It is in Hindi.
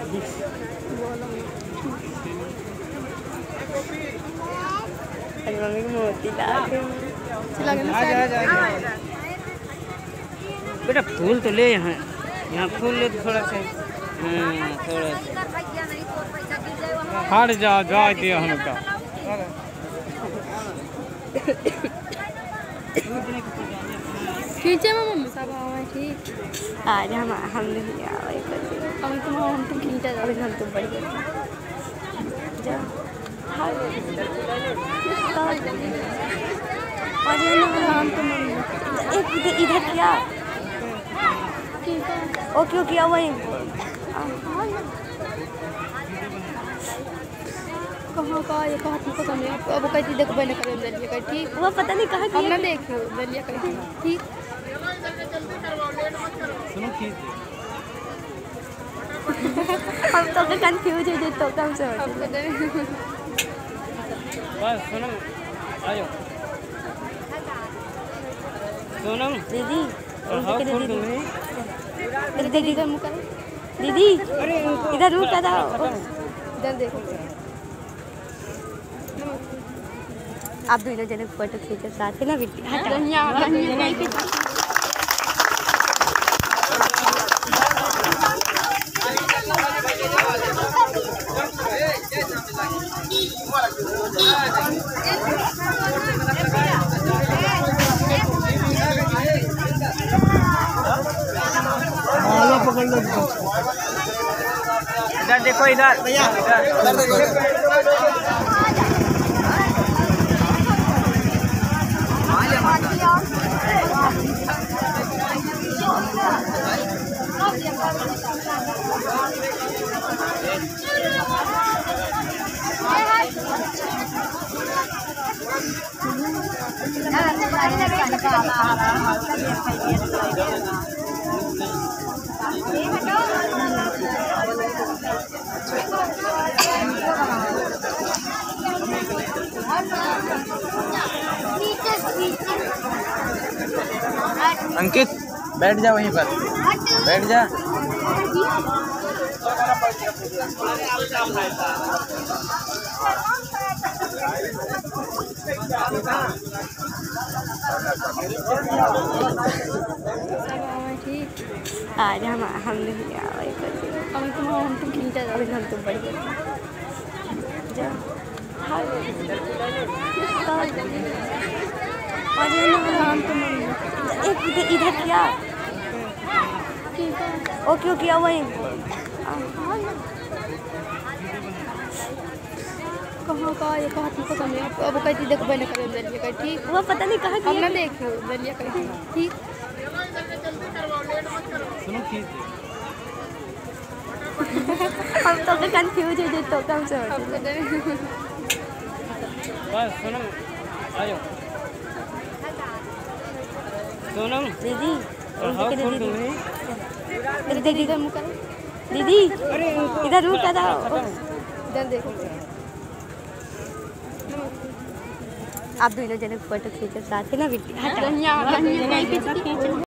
मम्मी को मोती बेटा फूल तो ले यहाँ यहाँ फूल ले तो थोड़ा सा थोड़ा सा हट जा दिया हमका खींचे में मम्मी सब आवे ठीक आज हम नहीं आवे हम तो खींचा जा हम तो बड़ी जा और हम तो एक इधर क्या ओके ओके आओ वहीं कहाँ का ये कहाँ ठीक पता नहीं अब कहती देखो मैंने कर दलिया कर ठीक वो पता नहीं कहाँ की ना देखो दलिया कर ठीक सुनो खींच हम तो कंफ्यूज हो जाते तो कम से बस सोनम आयो सोनम दीदी दीदी इधर मुँह करो दीदी इधर रुक जाओ इधर देखो आप दोनों जने फोटो खींचे साथ है ना बेटी पकड़ लो इधर देखो इधर भैया अंकित बैठ जा वहीं पर बैठ जा आज हम नहीं आवे हम तो खींचा जा हम तो बड़ी जा और हम तो एक इधर क्या ओके ओके आओ वहीं कहाँ का ये कहाँ ठीक पता नहीं अब कहती देखो मैंने कर दलिया कर ठीक वो पता नहीं कहाँ की ना देखो दलिया कर ठीक सुनो खींच हम तो कंफ्यूज हो जाते तो कम से बस सोनम आयो सोनम दीदी दीदी इधर मुँह करो दीदी इधर रुक जाओ इधर देखो आप दोनों जने फोटो खींचे साथ है ना बेटी